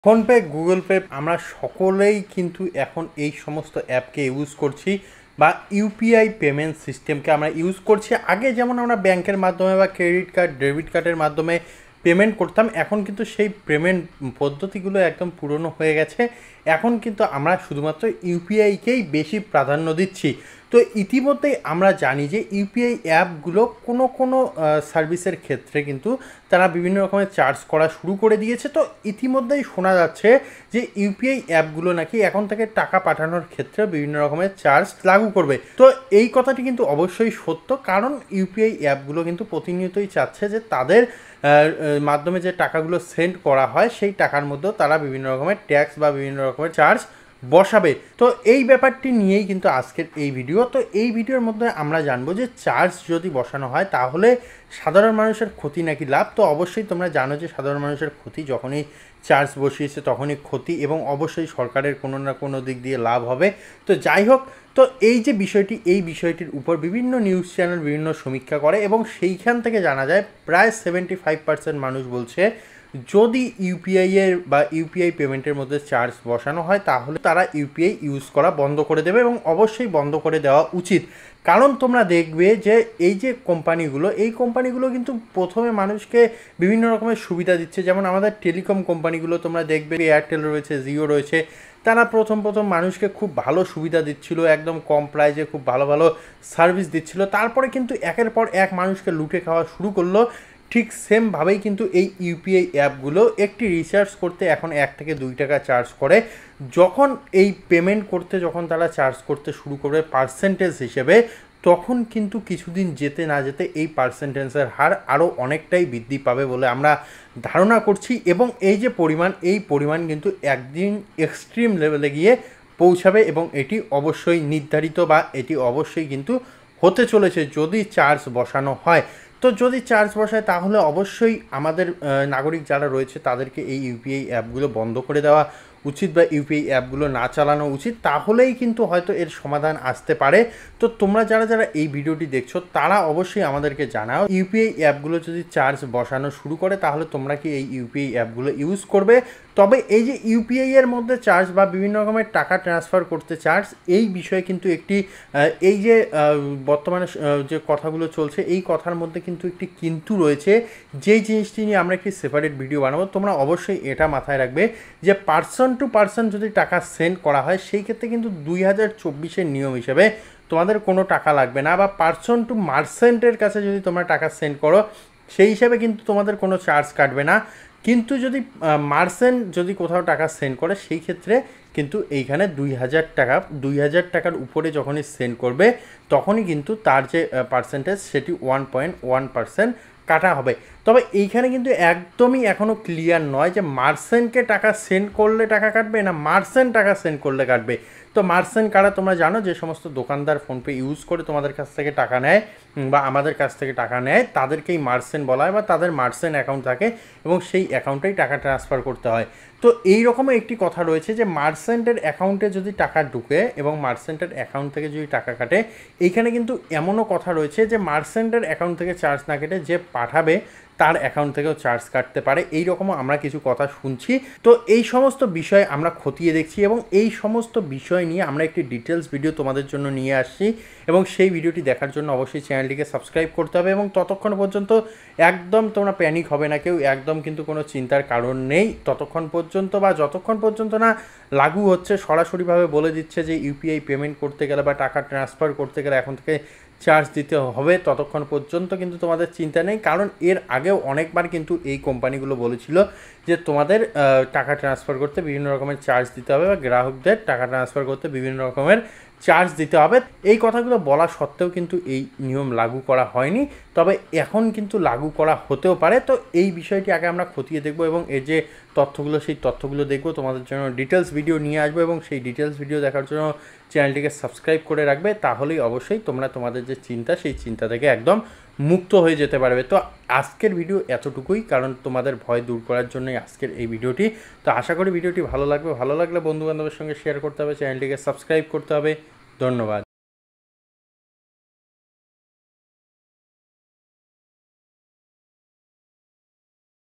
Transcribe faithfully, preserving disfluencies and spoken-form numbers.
PhonePe, Google pay আমরা সকলেই কিন্তু এখন এই সমস্ত অ্যাপকে ইউজ করছি বা ইউপিআই পেমেন্ট সিস্টেমকে আমরা ইউজ করছি। আগে যেমন আমরা ব্যাংকের মাধ্যমে বা ক্রেডিট কার্ড, ডেবিট কার্ডের মাধ্যমে পেমেন্ট করতাম, এখন কিন্তু সেই পেমেন্ট পদ্ধতিগুলো একদম পুরনো হয়ে গেছে। এখন কিন্তু আমরা শুধুমাত্র ইউপিআইকেই বেশি প্রাধান্য দিচ্ছি। তো ইতিমধ্যেই আমরা জানি যে ইউপিআই অ্যাপগুলো কোনো কোনো সার্ভিসের ক্ষেত্রে কিন্তু তারা বিভিন্ন রকমের চার্জ করা শুরু করে দিয়েছে। তো ইতিমধ্যেই শোনা যাচ্ছে যে ইউপিআই অ্যাপগুলো নাকি এখন থেকে টাকা পাঠানোর ক্ষেত্রে বিভিন্ন রকমের চার্জ লাগু করবে। তো এই কথাটি কিন্তু অবশ্যই সত্য, কারণ ইউপিআই অ্যাপগুলো কিন্তু প্রতিনিয়তই চাচ্ছে যে তাদের মাধ্যমে যে টাকাগুলো সেন্ড করা হয় সেই টাকার মধ্যেও তারা বিভিন্ন রকমের ট্যাক্স বা বিভিন্ন রকমের চার্জ বসাবে। তো এই ব্যাপারটি নিয়েই কিন্তু আজকের এই ভিডিও। তো এই ভিডিওর মধ্যে আমরা জানবো যে চার্জ যদি বসানো হয় তাহলে সাধারণ মানুষের ক্ষতি নাকি লাভ। তো অবশ্যই তোমরা জানো যে সাধারণ মানুষের ক্ষতি, যখনই চার্জ বসিয়েছে তখনই ক্ষতি, এবং অবশ্যই সরকারের কোনো না কোনো দিক দিয়ে লাভ হবে। তো যাই হোক, তো এই যে বিষয়টি, এই বিষয়টির উপর বিভিন্ন নিউজ চ্যানেল বিভিন্ন সমীক্ষা করে এবং সেইখান থেকে জানা যায় প্রায় সেভেন্টি ফাইভ পার্সেন্ট মানুষ বলছে যদি ইউপিআই এর বা ইউপিআই পেমেন্টের মধ্যে চার্জ বসানো হয় তাহলে তারা ইউপিআই ইউজ করা বন্ধ করে দেবে, এবং অবশ্যই বন্ধ করে দেওয়া উচিত। কারণ তোমরা দেখবে যে এই যে কোম্পানিগুলো, এই কোম্পানিগুলো কিন্তু প্রথমে মানুষকে বিভিন্ন রকমের সুবিধা দিচ্ছে। যেমন আমাদের টেলিকম কোম্পানিগুলো তোমরা দেখবে, এয়ারটেল রয়েছে, জিও রয়েছে, তারা প্রথম প্রথম মানুষকে খুব ভালো সুবিধা দিচ্ছিল, একদম কম প্রাইসে খুব ভালো ভালো সার্ভিস দিচ্ছিল। তারপরে কিন্তু একের পর এক মানুষকে লুটে খাওয়া শুরু করলো। ঠিক সেমভাবেই কিন্তু এই ইউপিআই অ্যাপগুলো একটি রিচার্জ করতে এখন এক থেকে দুই টাকা চার্জ করে। যখন এই পেমেন্ট করতে যখন তারা চার্জ করতে শুরু করবে পার্সেন্টেজ হিসেবে, তখন কিন্তু কিছুদিন যেতে না যেতে এই পার্সেন্টেজের হার আরও অনেকটাই বৃদ্ধি পাবে বলে আমরা ধারণা করছি। এবং এই যে পরিমাণ, এই পরিমাণ কিন্তু একদিন এক্সট্রিম লেভেলে গিয়ে পৌঁছাবে, এবং এটি অবশ্যই নির্ধারিত বা এটি অবশ্যই কিন্তু হতে চলেছে যদি চার্জ বসানো হয়। তো যদি চার্জ বসায় তাহলে অবশ্যই আমাদের নাগরিক যারা রয়েছে তাদেরকে এই ইউপিআই অ্যাপগুলো বন্ধ করে দেওয়া উচিত বা ইউপিআই অ্যাপগুলো না চালানো উচিত, তাহলেই কিন্তু হয়তো এর সমাধান আসতে পারে। তো তোমরা যারা যারা এই ভিডিওটি দেখছো তারা অবশ্যই আমাদেরকে জানাও, ইউপিআই অ্যাপগুলো যদি চার্জ বসানো শুরু করে তাহলে তোমরা কি এই ইউপিআই অ্যাপগুলো ইউজ করবে। তবে এই যে ইউপিআই এর মধ্যে চার্জ বা বিভিন্ন রকমের টাকা ট্রান্সফার করতে চার্জ, এই বিষয়ে কিন্তু একটি এই যে বর্তমানে যে কথাগুলো চলছে এই কথার মধ্যে কিন্তু একটি কিন্তু রয়েছে, যেই জিনিসটি নিয়ে আমরা একটি সেপারেট ভিডিও বানাবো। তোমরা অবশ্যই এটা মাথায় রাখবে যে পার্সন টু পার্সন যদি টাকা সেন্ড করা হয় সেই ক্ষেত্রে কিন্তু দুই হাজার চব্বিশের নিয়ম হিসেবে তোমাদের কোনো টাকা লাগবে না, বা পার্সন টু মার্চেন্টের কাছে যদি তোমরা টাকা সেন্ড করো সেই হিসাবে কিন্তু তোমাদের কোনো চার্জ কাটবে না। কিন্তু যদি মার্চেন্ট যদি কোথাও টাকা সেন্ড করে সেই ক্ষেত্রে কিন্তু এইখানে দুই হাজার টাকা দুই হাজার টাকার উপরে যখনই সেন্ড করবে তখনই কিন্তু তার যে পার্সেন্টেজ সেটি ওয়ান পয়েন্ট ওয়ান পার্সেন্ট কাটা হবে। তবে এইখানে কিন্তু একদমই এখনও ক্লিয়ার নয় যে মার্চেন্টকে টাকা সেন্ড করলে টাকা কাটবে না মার্চেন্ট টাকা সেন্ড করলে কাটবে। তো মার্চেন্ট কারা তোমরা জানো, যে সমস্ত দোকানদার ফোনপে ইউজ করে তোমাদের কাছ থেকে টাকা নেয় বা আমাদের কাছ থেকে টাকা নেয় তাদেরকেই মার্চেন্ট বলা হয়, বা তাদের মার্চেন্ট অ্যাকাউন্ট থাকে এবং সেই অ্যাকাউন্টেই টাকা ট্রান্সফার করতে হয়। তো এই রকমের একটি কথা রয়েছে যে মার্চেন্টের অ্যাকাউন্টে যদি টাকা ঢুকে এবং মার্চেন্টের অ্যাকাউন্ট থেকে যদি টাকা কাটে, এইখানে কিন্তু এমনও কথা রয়েছে যে মার্চেন্টের অ্যাকাউন্ট থেকে চার্জ না কেটে যে পাঠাবে তার অ্যাকাউন্ট থেকেও চার্জ কাটতে পারে। এই রকমও আমরা কিছু কথা শুনছি। তো এই সমস্ত বিষয় আমরা খতিয়ে দেখছি এবং এই সমস্ত বিষয় নিয়ে আমরা একটি ডিটেলস ভিডিও তোমাদের জন্য নিয়ে আসছি, এবং সেই ভিডিওটি দেখার জন্য অবশ্যই চ্যানেলটিকে সাবস্ক্রাইব করতে হবে। এবং ততক্ষণ পর্যন্ত একদম তোমরা প্যানিক হবে না কেউ, একদম কিন্তু কোনো চিন্তার কারণ নেই ততক্ষণ পর্যন্ত, বা যতক্ষণ পর্যন্ত না লাগু হচ্ছে, সরাসরিভাবে বলে দিচ্ছে যে ইউপিআই পেমেন্ট করতে গেলে বা টাকা ট্রান্সফার করতে গেলে এখন থেকে চার্জ দিতে হবে, ততক্ষণ পর্যন্ত কিন্তু তোমাদের চিন্তা নেই। কারণ এর আগেও অনেকবার কিন্তু এই কোম্পানিগুলো বলেছিল যে তোমাদের টাকা ট্রান্সফার করতে বিভিন্ন রকমের চার্জ দিতে হবে, বা গ্রাহকদের টাকা ট্রান্সফার করতে বিভিন্ন রকমের চার্জ দিতে হবে। এই কথাগুলো বলা সত্ত্বেও কিন্তু এই নিয়ম লাগু করা হয়নি, তবে এখন কিন্তু লাগু করা হতেও পারে। তো এই বিষয়টি আগে আমরা খতিয়ে দেখব এবং এর যে তথ্যগুলো সেই তথ্যগুলো দেখব, তোমাদের জন্য ডিটেলস ভিডিও নিয়ে আসবো, এবং সেই ডিটেলস ভিডিও দেখার জন্য চ্যানেলটিকে সাবস্ক্রাইব করে রাখবে, তাহলেই অবশ্যই তোমরা তোমাদের যে চিন্তা সেই চিন্তা থেকে একদম মুক্ত হয়ে যেতে পারবে। তো আজকের ভিডিও এতটুকুই, কারণ তোমাদের ভয় দূর করার জন্যই আজকের এই ভিডিওটি। তো আশা করি ভিডিওটি ভালো লাগবে, ভালো লাগলে বন্ধুবান্ধবের সঙ্গে শেয়ার করতে হবে, চ্যানেলটিকে সাবস্ক্রাইব করতে হবে। ধন্যবাদ।